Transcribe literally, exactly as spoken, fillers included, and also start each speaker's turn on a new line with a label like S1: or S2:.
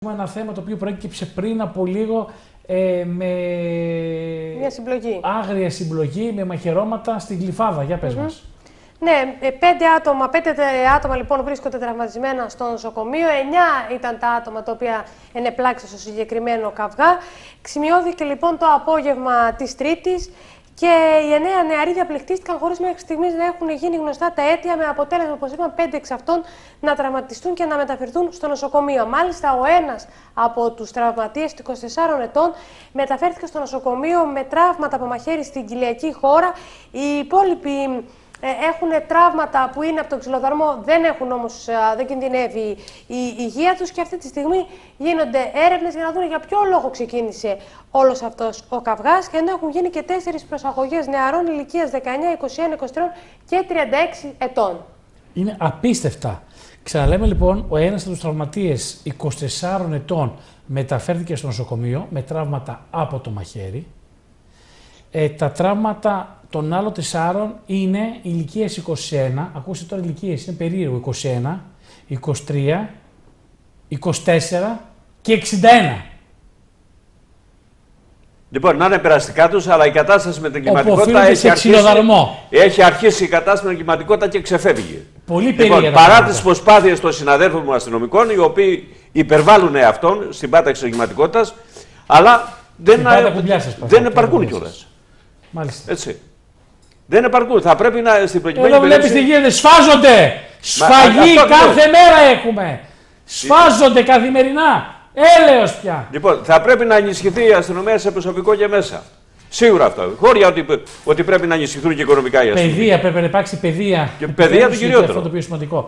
S1: Ένα θέμα το οποίο προέκυψε πριν από λίγο ε, με
S2: μια συμπλογή.
S1: άγρια συμπλογή με μαχαιρώματα στην Γλυφάδα. Για πες mm-hmm. μας.
S2: Ναι, πέντε άτομα, πέντε άτομα λοιπόν βρίσκονται τραυματισμένα στο νοσοκομείο. Εννιά ήταν τα άτομα τα οποία ενεπλάξαν στο συγκεκριμένο καυγά. Σημειώθηκε λοιπόν το απόγευμα της Τρίτης και οι εννέα νεαροί διαπληκτίστηκαν χωρίς μέχρι στιγμής να έχουν γίνει γνωστά τα αίτια, με αποτέλεσμα, όπως είπαμε, πέντε εξ αυτών να τραυματιστούν και να μεταφερθούν στο νοσοκομείο. Μάλιστα, ο ένας από τους τραυματίες, είκοσι τεσσάρων ετών, μεταφέρθηκε στο νοσοκομείο με τραύματα από μαχαίρι στην κοιλιακή χώρα. Οι υπόλοιποι έχουν τραύματα που είναι από τον ξυλοδαρμό, δεν έχουν όμως, δεν κινδυνεύει η υγεία τους και αυτή τη στιγμή γίνονται έρευνες για να δουν για ποιο λόγο ξεκίνησε όλος αυτός ο καυγάς, και ενώ έχουν γίνει και τέσσερις προσαγωγές νεαρών ηλικίας δεκαεννιά, είκοσι ένα, είκοσι τρία και τριάντα έξι ετών.
S1: Είναι απίστευτα. Ξαναλέμε λοιπόν, ο ένας από τους τραυματίες είκοσι τεσσάρων ετών μεταφέρθηκε στο νοσοκομείο με τραύματα από το μαχαίρι. Ε, τα τραύματα των άλλων τεσσάρων είναι ηλικίες είκοσι ένα, ακούστε τώρα ηλικίες, είναι περίεργο, είκοσι ένα, είκοσι τρία, είκοσι τέσσερα και εξήντα ένα.
S3: Λοιπόν, να είναι περαστικά τους, αλλά η κατάσταση με την κλιματικότητα έχει αρχίσει, έχει αρχίσει η κατάσταση με την κλιματικότητα και ξεφεύγει.
S1: Πολύ περίεργα.
S3: Λοιπόν, παρά τις προσπάθειες των συναδέλφων μου αστυνομικών, οι οποίοι υπερβάλλουν αυτόν στην πάταξη της κλιματικότητας, αλλά δεν, α... δεν επαρκούν κιόλας.
S1: Μάλιστα.
S3: Έτσι. Δεν επαρκούν. Θα πρέπει να στην προκειμένη
S1: περίπτωση. Εδώ βλέπεις τι γίνεται. Σφάζονται! Σφαγή Μα, κάθε μέρα έχουμε! Σφάζονται καθημερινά! Έλεος πια!
S3: Λοιπόν, θα πρέπει να ενισχυθεί η αστυνομία σε προσωπικό και μέσα. Σίγουρα αυτό. Χώρια ότι, ότι πρέπει να ενισχυθούν και οικονομικά οι αστυνομικοί.
S1: Παιδεία, πρέπει να υπάρξει παιδεία.
S3: Και παιδεία το κυριότερο.
S1: Αυτό το πιο σημαντικό.